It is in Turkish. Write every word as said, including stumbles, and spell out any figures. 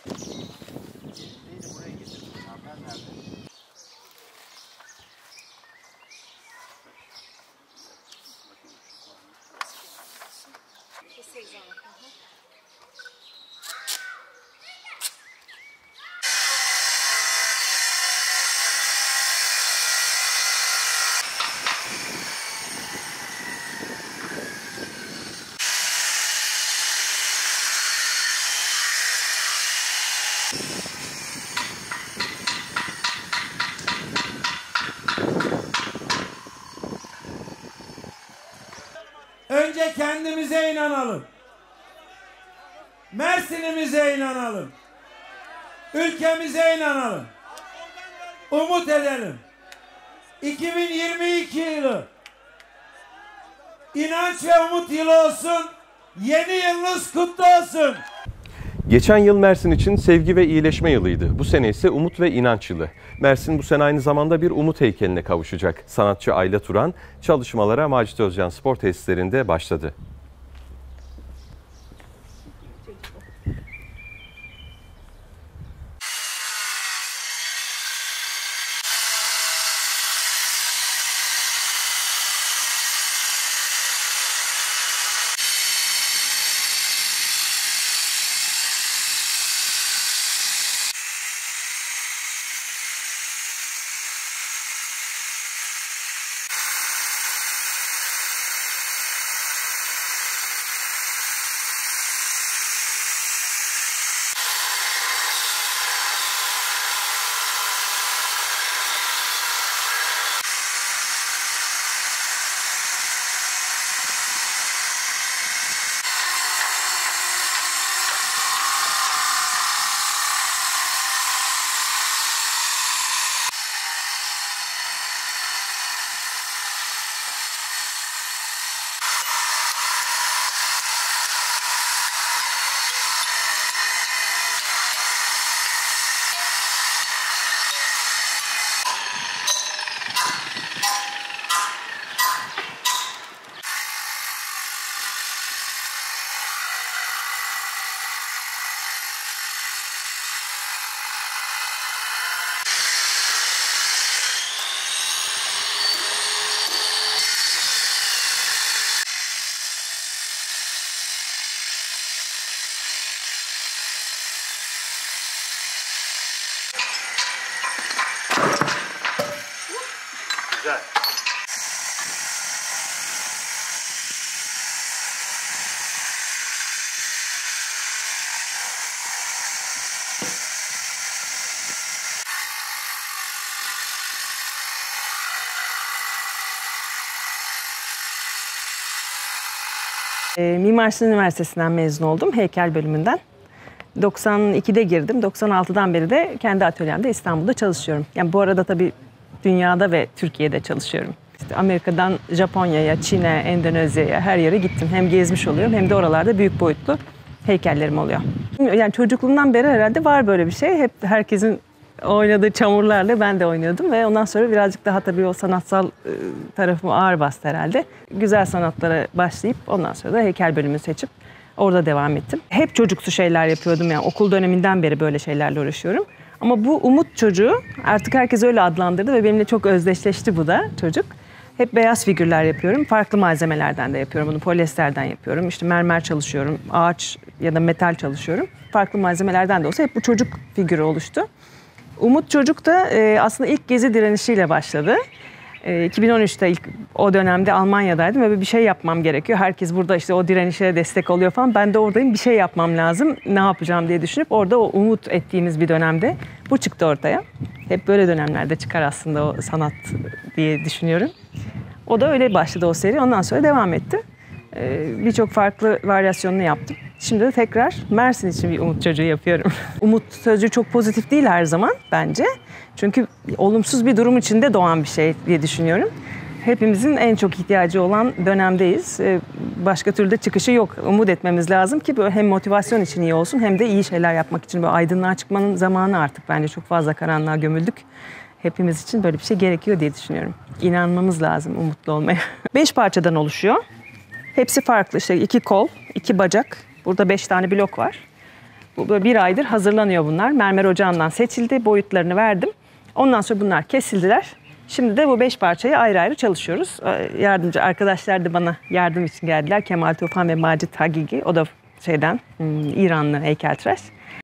Önce kendimize inanalım. Mersin'imize inanalım. Ülkemize inanalım. Umut edelim. iki bin yirmi iki yılı inanç ve umut yılı olsun. Yeni yılınız kutlu olsun. Geçen yıl Mersin için sevgi ve iyileşme yılıydı. Bu sene ise umut ve inanç yılı. Mersin bu sene aynı zamanda bir umut heykeline kavuşacak. Sanatçı Ayla Turan çalışmalara Macit Özcan Spor Tesislerinde başladı. Güzel. E, Mimar Sinan Üniversitesi'nden mezun oldum, heykel bölümünden. doksan ikide girdim, doksan altıdan beri de kendi atölyemde İstanbul'da çalışıyorum. Yani bu arada tabii dünyada ve Türkiye'de çalışıyorum. İşte Amerika'dan Japonya'ya, Çin'e, Endonezya'ya her yere gittim. Hem gezmiş oluyorum hem de oralarda büyük boyutlu heykellerim oluyor. Yani çocukluğumdan beri herhalde var böyle bir şey. Hep herkesin oynadığı çamurlarla ben de oynuyordum ve ondan sonra birazcık daha tabii o sanatsal tarafımı ağır bastı herhalde. Güzel sanatlara başlayıp ondan sonra da heykel bölümünü seçip orada devam ettim. Hep çocuksu şeyler yapıyordum, yani okul döneminden beri böyle şeylerle uğraşıyorum. Ama bu umut çocuğu artık herkes öyle adlandırdı ve benimle çok özdeşleşti bu da çocuk. Hep beyaz figürler yapıyorum. Farklı malzemelerden de yapıyorum. Bunu polyesterden yapıyorum. İşte mermer çalışıyorum. Ağaç ya da metal çalışıyorum. Farklı malzemelerden de olsa hep bu çocuk figürü oluştu. Umut Çocuk da e, aslında ilk Gezi direnişiyle başladı. E, iki bin on üçte ilk o dönemde Almanya'daydım ve bir şey yapmam gerekiyor. Herkes burada işte o direnişe destek oluyor falan. Ben de oradayım, bir şey yapmam lazım. Ne yapacağım diye düşünüp orada o umut ettiğimiz bir dönemde bu çıktı ortaya. Hep böyle dönemlerde çıkar aslında o sanat diye düşünüyorum. O da öyle başladı o seri. Ondan sonra devam etti. Ee, Birçok farklı varyasyonunu yaptım. Şimdi de tekrar Mersin için bir umut çocuğu yapıyorum. Umut sözcüğü çok pozitif değil her zaman bence. Çünkü olumsuz bir durum içinde doğan bir şey diye düşünüyorum. Hepimizin en çok ihtiyacı olan dönemdeyiz. Ee, başka türlü de çıkışı yok. Umut etmemiz lazım ki böyle hem motivasyon için iyi olsun hem de iyi şeyler yapmak için böyle aydınlığa çıkmanın zamanı artık bence. Çok fazla karanlığa gömüldük. Hepimiz için böyle bir şey gerekiyor diye düşünüyorum. İnanmamız lazım umutlu olmaya. Beş parçadan oluşuyor. Hepsi farklı. İşte iki kol, iki bacak. Burada beş tane blok var. Bu böyle bir aydır hazırlanıyor bunlar. Mermer ocağından seçildi, boyutlarını verdim. Ondan sonra bunlar kesildiler. Şimdi de bu beş parçayı ayrı ayrı çalışıyoruz. Yardımcı arkadaşlar da bana yardım için geldiler. Kemal Tufan ve Macit Hagigi. O da şeyden, İranlı heykeltıraş.